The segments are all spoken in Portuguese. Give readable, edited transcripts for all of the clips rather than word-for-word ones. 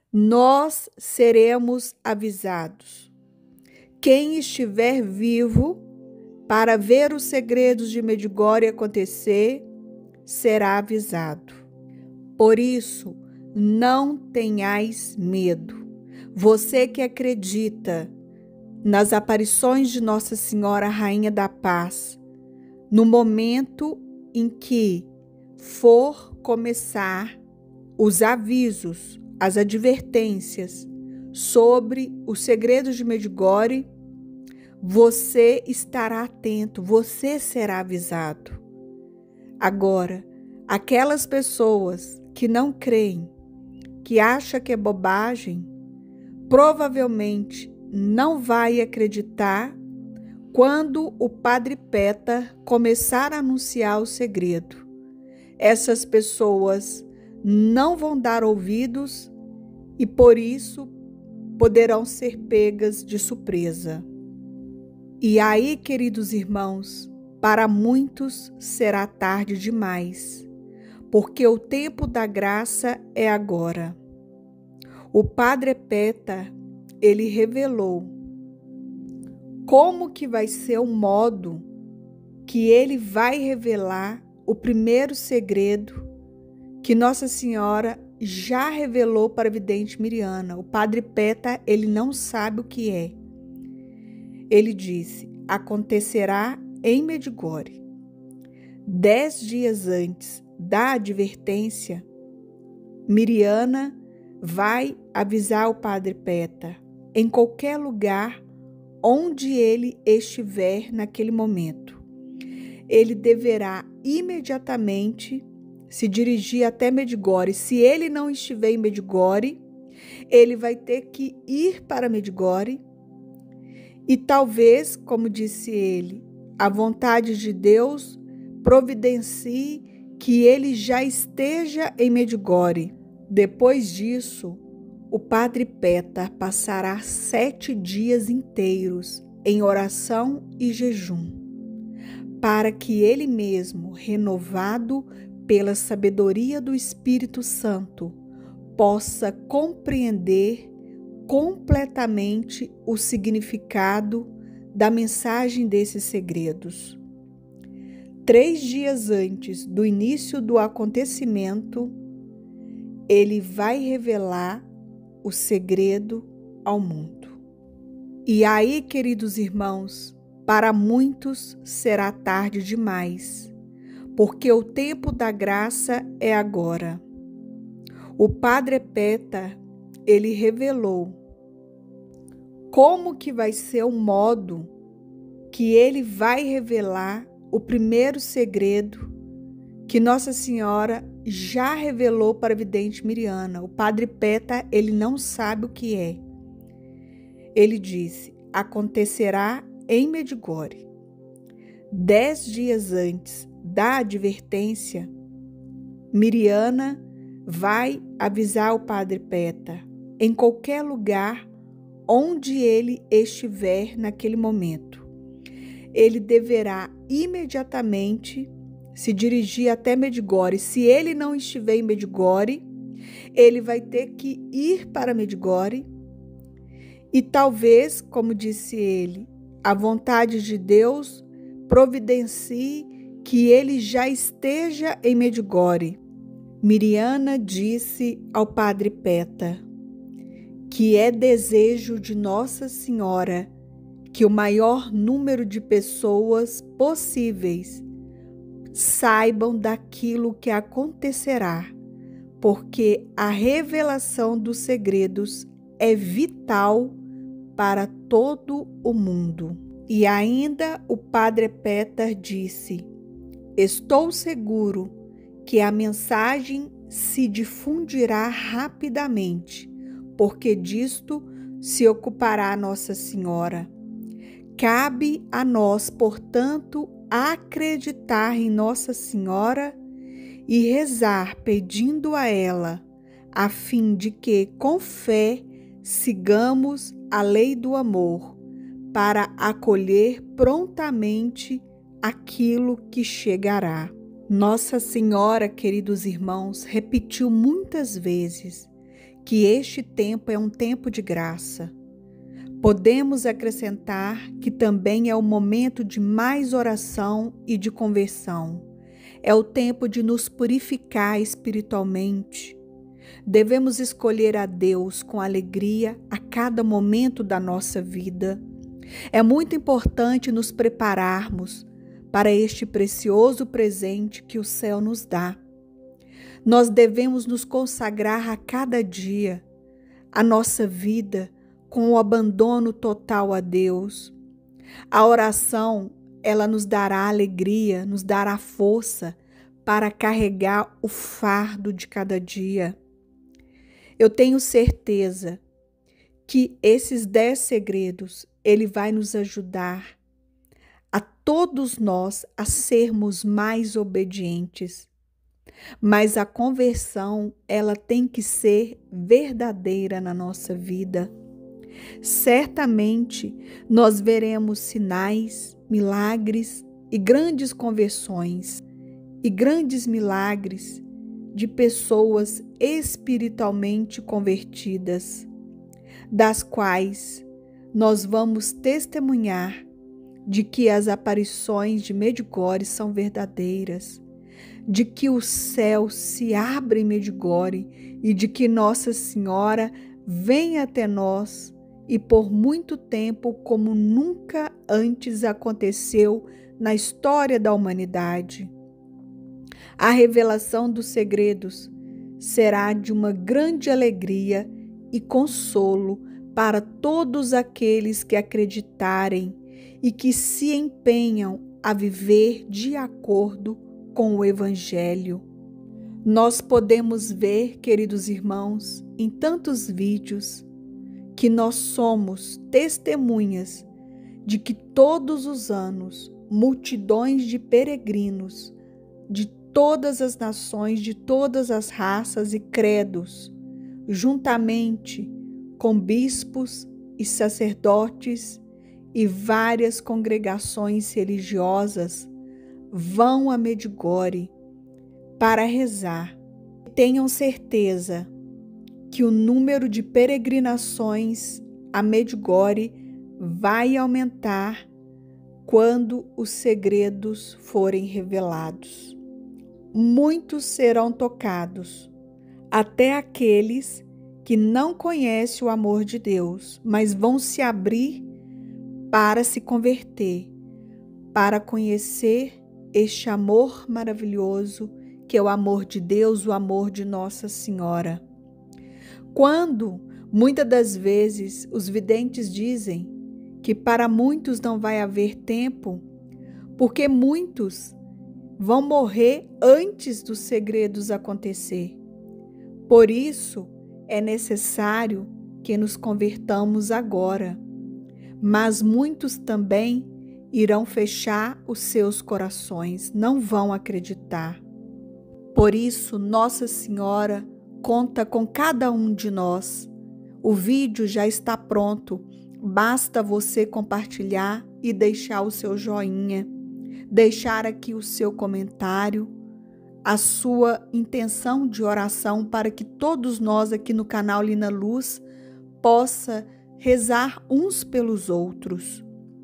nós seremos avisados. Quem estiver vivo para ver os segredos de Medjugorje acontecer, será avisado. Por isso, não tenhais medo. Você que acredita nas aparições de Nossa Senhora Rainha da Paz, no momento em que for começar os avisos, as advertências sobre os segredos de Medjugorje, você estará atento, você será avisado. Agora, aquelas pessoas que não creem, que acham que é bobagem, provavelmente não vai acreditar quando o Padre Peta começar a anunciar o segredo. Essas pessoas não vão dar ouvidos e por isso poderão ser pegas de surpresa. E aí, queridos irmãos, para muitos será tarde demais, porque o tempo da graça é agora. O Padre Peta, ele revelou como que vai ser o modo que ele vai revelar o primeiro segredo que Nossa Senhora já revelou para a vidente Miriana. O Padre Peta, ele não sabe o que é. Ele disse: acontecerá em Medjugorje. 10 dias antes da advertência, Miriana vai avisar o Padre Peta em qualquer lugar onde ele estiver naquele momento. Ele deverá imediatamente se dirigir até Medjugorje. Se ele não estiver em Medjugorje, ele vai ter que ir para Medjugorje e talvez, como disse ele, a vontade de Deus providencie que ele já esteja em Medjugorje. Depois disso, o Padre Peta passará 7 dias inteiros em oração e jejum, para que ele mesmo, renovado pela sabedoria do Espírito Santo, possa compreender completamente o significado da mensagem desses segredos. 3 dias antes do início do acontecimento, ele vai revelar o segredo ao mundo. E aí, queridos irmãos, para muitos será tarde demais, porque o tempo da graça é agora. O Padre Peta, ele revelou como que vai ser o modo que ele vai revelar o primeiro segredo que Nossa Senhora já revelou para a vidente Miriana. O Padre Peta, ele não sabe o que é. Ele disse: acontecerá em Medjugorje. 10 dias antes da advertência, Miriana vai avisar o Padre Peta em qualquer lugar onde ele estiver naquele momento. Ele deverá imediatamente se dirigir até Medjugorje. Se ele não estiver em Medjugorje, ele vai ter que ir para Medjugorje e talvez, como disse ele, a vontade de Deus providencie que ele já esteja em Medjugorje. Miriana disse ao Padre Peta que é desejo de Nossa Senhora que o maior número de pessoas possíveis saibam daquilo que acontecerá, porque a revelação dos segredos é vital para todo o mundo. E ainda o Padre Peta disse: estou seguro que a mensagem se difundirá rapidamente, porque disto se ocupará Nossa Senhora. Cabe a nós, portanto, acreditar em Nossa Senhora e rezar pedindo a ela, a fim de que, com fé, sigamos a lei do amor, para acolher prontamente aquilo que chegará. Nossa Senhora, queridos irmãos, repetiu muitas vezes que este tempo é um tempo de graça. Podemos acrescentar que também é o momento de mais oração e de conversão. É o tempo de nos purificar espiritualmente. Devemos escolher a Deus com alegria a cada momento da nossa vida. É muito importante nos prepararmos para este precioso presente que o céu nos dá. Nós devemos nos consagrar a cada dia, a nossa vida, com o abandono total a Deus. A oração, ela nos dará alegria, nos dará força para carregar o fardo de cada dia. Eu tenho certeza que esses 10 segredos, ele vai nos ajudar a todos nós a sermos mais obedientes. Mas a conversão, ela tem que ser verdadeira na nossa vida. Certamente nós veremos sinais, milagres e grandes conversões e grandes milagres de pessoas espiritualmente convertidas, das quais nós vamos testemunhar de que as aparições de Medjugorje são verdadeiras, de que o céu se abre em Medjugorje e de que Nossa Senhora vem até nós e por muito tempo, como nunca antes aconteceu na história da humanidade. A revelação dos segredos será de uma grande alegria e consolo para todos aqueles que acreditarem e que se empenham a viver de acordo com o Evangelho. Nós podemos ver, queridos irmãos, em tantos vídeos, que nós somos testemunhas de que todos os anos multidões de peregrinos de todas as nações, de todas as raças e credos, juntamente com bispos e sacerdotes e várias congregações religiosas, vão a Medjugorje para rezar. Tenham certeza que o número de peregrinações a Medjugorje vai aumentar quando os segredos forem revelados. Muitos serão tocados, até aqueles que não conhecem o amor de Deus, mas vão se abrir para se converter, para conhecer este amor maravilhoso que é o amor de Deus, o amor de Nossa Senhora. Quando, muitas das vezes, os videntes dizem que para muitos não vai haver tempo, porque muitos vão morrer antes dos segredos acontecer. Por isso, é necessário que nos convertamos agora. Mas muitos também irão fechar os seus corações, não vão acreditar. Por isso, Nossa Senhora conta com cada um de nós. O vídeo já está pronto, basta você compartilhar e deixar o seu joinha, deixar aqui o seu comentário, a sua intenção de oração para que todos nós aqui no canal Lina Luz possa rezar uns pelos outros.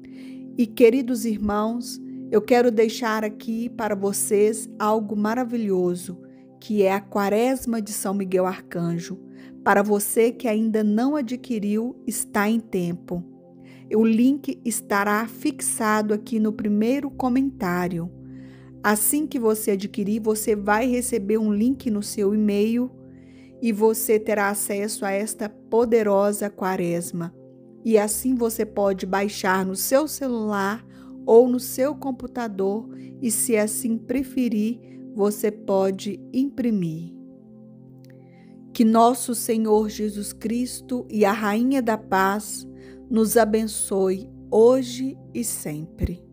E queridos irmãos, eu quero deixar aqui para vocês algo maravilhoso, que é a Quaresma de São Miguel Arcanjo. Para você que ainda não adquiriu, está em tempo. O link estará fixado aqui no primeiro comentário. Assim que você adquirir, você vai receber um link no seu e-mail e você terá acesso a esta poderosa Quaresma. E assim você pode baixar no seu celular ou no seu computador e, se assim preferir, você pode imprimir. Que nosso Senhor Jesus Cristo e a Rainha da Paz nos abençoe hoje e sempre.